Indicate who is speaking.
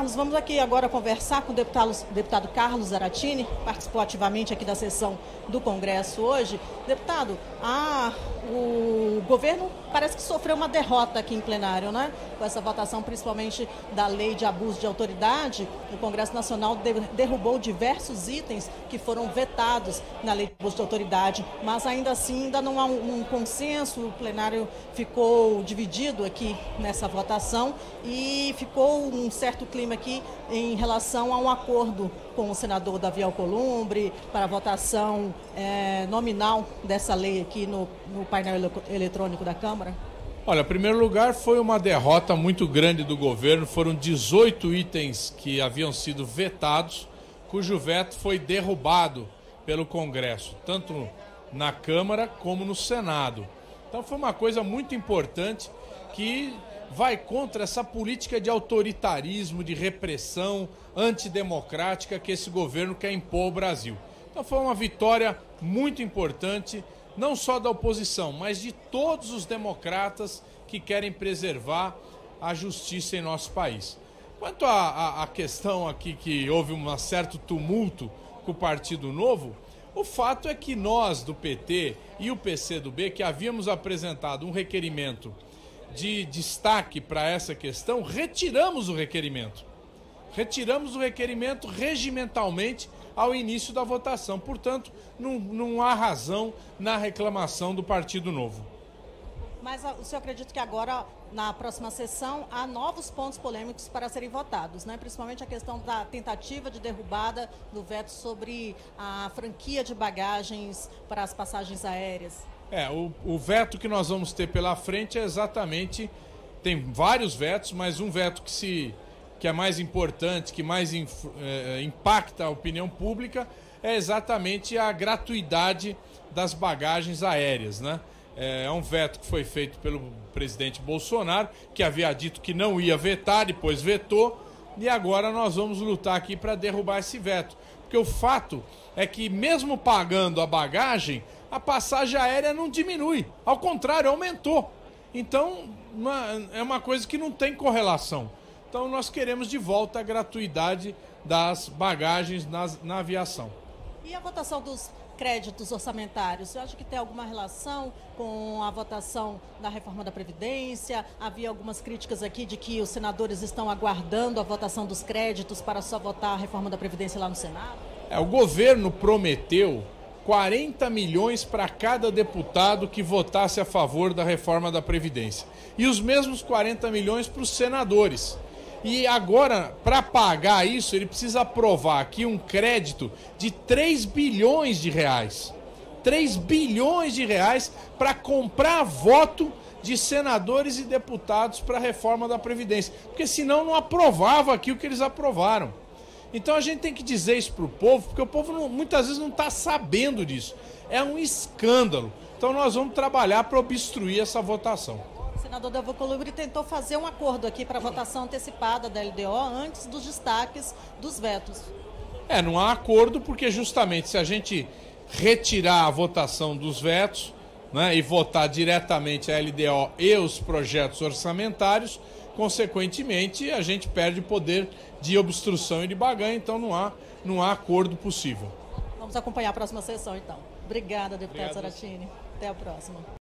Speaker 1: Vamos aqui agora conversar com o deputado Carlos Zaratini, participou ativamente aqui da sessão do Congresso hoje. Deputado, o governo parece que sofreu uma derrota aqui em plenário, né? Com essa votação, principalmente da lei de abuso de autoridade, o Congresso Nacional derrubou diversos itens que foram vetados na lei de abuso de autoridade, mas ainda assim ainda não há um consenso, o plenário ficou dividido aqui nessa votação e ficou um certo clima aqui em relação a um acordo com o senador Davi Alcolumbre para a votação nominal dessa lei aqui no painel eletrônico da Câmara?
Speaker 2: Olha, em primeiro lugar, foi uma derrota muito grande do governo. Foram 18 itens que haviam sido vetados, cujo veto foi derrubado pelo Congresso, tanto na Câmara como no Senado. Então foi uma coisa muito importante que vai contra essa política de autoritarismo, de repressão antidemocrática que esse governo quer impor ao Brasil. Então foi uma vitória muito importante, não só da oposição, mas de todos os democratas que querem preservar a justiça em nosso país. Quanto à questão aqui que houve um certo tumulto com o Partido Novo, o fato é que nós do PT e o PCdoB, que havíamos apresentado um requerimento de destaque para essa questão, retiramos o requerimento. Retiramos o requerimento regimentalmente ao início da votação. Portanto, não há razão na reclamação do Partido Novo.
Speaker 1: Mas o senhor acredita que agora, na próxima sessão, há novos pontos polêmicos para serem votados, né? Principalmente a questão da tentativa de derrubada do veto sobre a franquia de bagagens para as passagens aéreas.
Speaker 2: O veto que nós vamos ter pela frente é exatamente... Tem vários vetos, mas um veto que é mais importante, que mais impacta a opinião pública, é exatamente a gratuidade das bagagens aéreas, né? É um veto que foi feito pelo presidente Bolsonaro, que havia dito que não ia vetar, depois vetou, e agora nós vamos lutar aqui para derrubar esse veto. Porque o fato é que, mesmo pagando a bagagem, a passagem aérea não diminui, ao contrário, aumentou. Então, é uma coisa que não tem correlação. Então, nós queremos de volta a gratuidade das bagagens na aviação.
Speaker 1: E a votação dos créditos orçamentários, você acha que tem alguma relação com a votação da reforma da Previdência? Havia algumas críticas aqui de que os senadores estão aguardando a votação dos créditos para só votar a reforma da Previdência lá no Senado?
Speaker 2: O governo prometeu 40 milhões para cada deputado que votasse a favor da reforma da Previdência. E os mesmos 40 milhões para os senadores. E agora, para pagar isso, ele precisa aprovar aqui um crédito de 3 bilhões de reais. 3 bilhões de reais para comprar voto de senadores e deputados para a reforma da Previdência. Porque senão não aprovava aqui o que eles aprovaram. Então a gente tem que dizer isso para o povo, porque o povo muitas vezes não está sabendo disso. É um escândalo. Então nós vamos trabalhar para obstruir essa votação.
Speaker 1: O senador Davi Alcolumbre tentou fazer um acordo aqui para a votação antecipada da LDO antes dos destaques dos vetos.
Speaker 2: Não há acordo, porque justamente se a gente retirar a votação dos vetos, né, e votar diretamente a LDO e os projetos orçamentários, consequentemente a gente perde poder de obstrução e de barganha, então não há acordo possível.
Speaker 1: Vamos acompanhar a próxima sessão então. Obrigada, deputado Zaratini. Até a próxima.